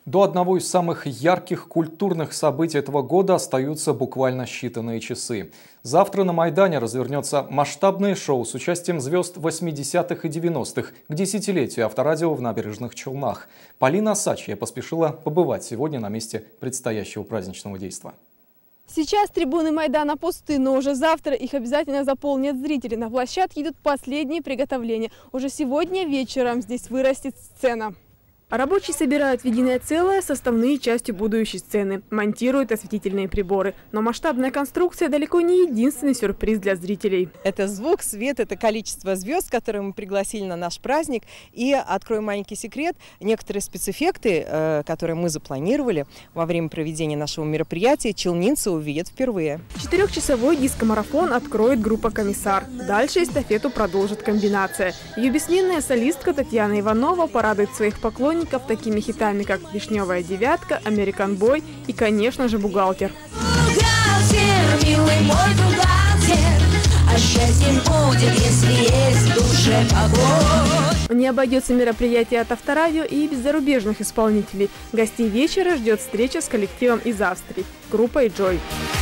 До одного из самых ярких культурных событий этого года остаются буквально считанные часы. Завтра на Майдане развернется масштабное шоу с участием звезд 80-х и 90-х к десятилетию авторадио в Набережных Челнах. Полина Осадчая поспешила побывать сегодня на месте предстоящего праздничного действа. Сейчас трибуны Майдана пусты, но уже завтра их обязательно заполнят зрители. На площадке идут последние приготовления. Уже сегодня вечером здесь вырастет сцена. Рабочие собирают в единое целое составные части будущей сцены, монтируют осветительные приборы. Но масштабная конструкция далеко не единственный сюрприз для зрителей. Это звук, свет, это количество звезд, которые мы пригласили на наш праздник. И, открою маленький секрет, некоторые спецэффекты, которые мы запланировали во время проведения нашего мероприятия, челнинцы увидят впервые. 4-часовой диско-марафон откроет группа «Комиссар». Дальше эстафету продолжит комбинация. Ее бессменная солистка Татьяна Иванова порадует своих поклонников такими хитами, как «Вишневая девятка», «Американ Бой» и, конечно же, «Бухгалтер». Бухгалтер, милый мой бухгалтер, а счастьем будет, если есть в душе покой. Не обойдется мероприятие от Авторадио и без зарубежных исполнителей. Гостей вечера ждет встреча с коллективом из Австрии, группой «Джой».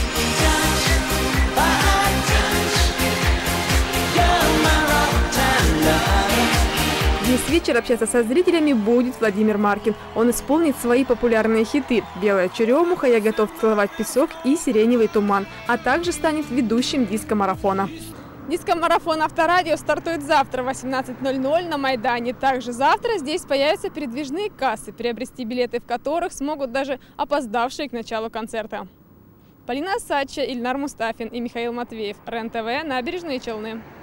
Весь вечер общаться со зрителями будет Владимир Маркин. Он исполнит свои популярные хиты «Белая черемуха», «Я готов целовать песок» и «Сиреневый туман», а также станет ведущим диско-марафона. Диско-марафон Авторадио стартует завтра в 18:00 на Майдане. Также завтра здесь появятся передвижные кассы, приобрести билеты в которых смогут даже опоздавшие к началу концерта. Полина Осадчая, Ильнар Мустафин и Михаил Матвеев. РЕН-ТВ, Набережные Челны.